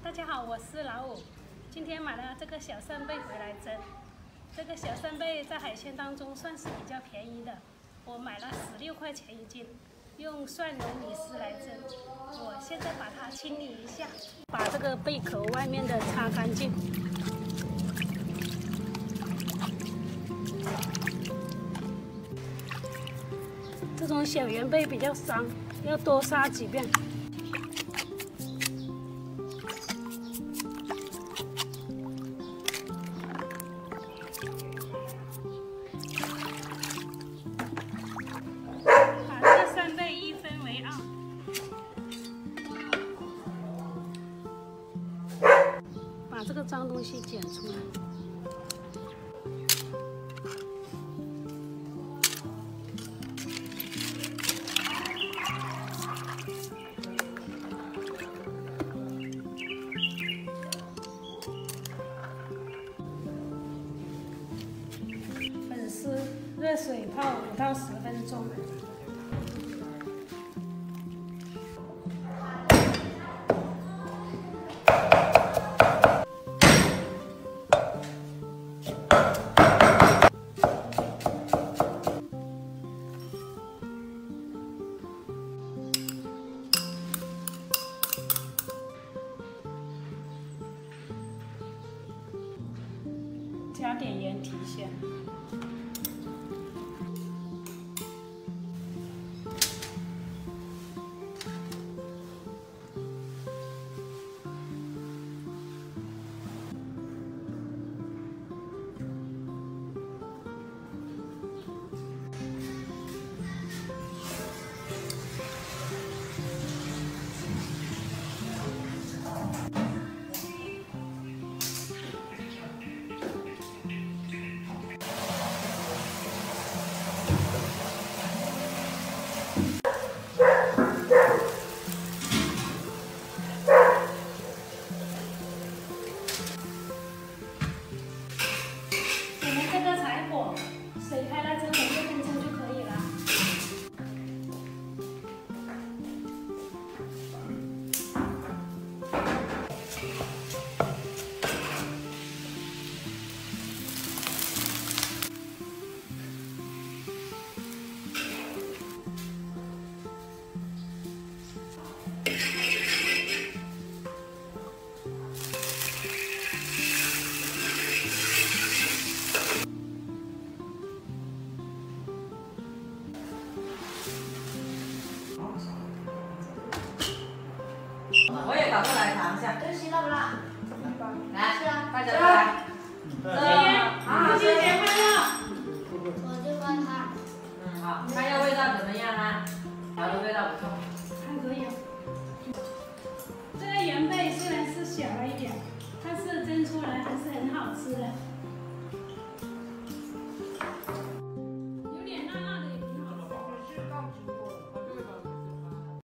大家好，我是老五。今天买了这个小扇贝回来蒸。这个小扇贝在海鲜当中算是比较便宜的，我买了16块钱一斤，用蒜蓉米丝来蒸。我现在把它清理一下，把这个贝壳外面的擦干净。这种小圆贝比较伤，要多杀几遍。把这扇贝一分为二，把这个脏东西剪出来。粉丝热水泡5到10分钟。加点盐提鲜。水开了之后6分钟就可以了。 我也搞过来尝一下， 这些辣不辣？ 来， 是啊， 大家来， 啊，今天